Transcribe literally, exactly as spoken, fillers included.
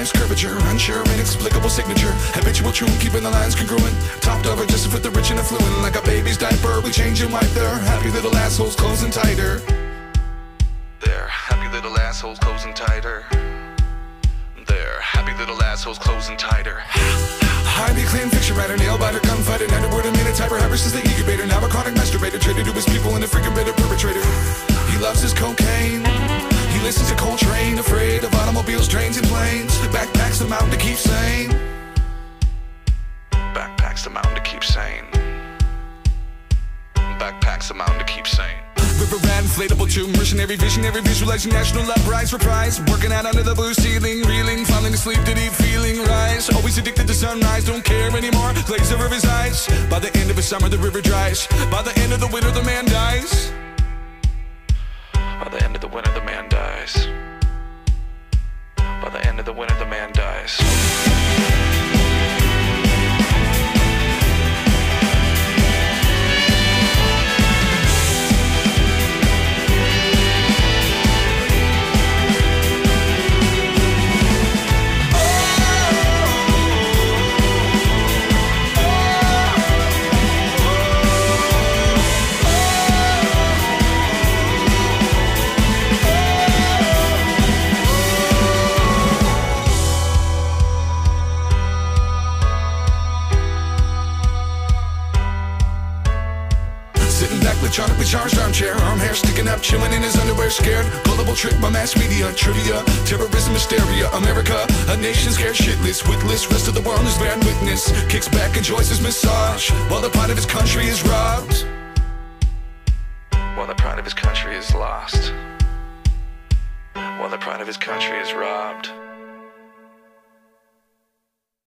life's curvature, unsure, inexplicable signature, habitual tune, keeping the lines congruent, topped over just to fit the rich and affluent. Like a baby's diaper, we change and wipe their happy little assholes closing tighter. Their happy little assholes closing tighter. Their happy little assholes closing tighter. Highly acclaimed fiction writer, nail biter, gunfighter, ninety word a minute typer, hyper since the incubator, now a chronic masturbator, traded to his people and a freaking bitter perpetrator. He loves his cocaine, he listens to Coltrane, afraid of automobiles, trains, and planes. Backpacks the mountain to keep sane. Backpacks the mountain to keep sane. Backpacks the mountain to keep sane. River rat, inflatable tube, mercenary visionary, visualizing national uprise, reprise. Working out under the blue ceiling, reeling, falling asleep to deep feeling rise. Always addicted to sunrise, don't care anymore, glaze over his eyes. By the end of the summer the river dries, by the end of the winter the man dies. By the end of the winter the man dies. By the end of the winter the man dies. Electronically charged armchair, arm hair sticking up, chilling in his underwear, scared. Gullible trick by mass media, trivia, terrorism, hysteria. America, a nation scared shitless, witless. Rest of the world is bearing witness. Kicks back, enjoys his massage, while the pride of his country is robbed. While the pride of his country is lost. While the pride of his country is robbed.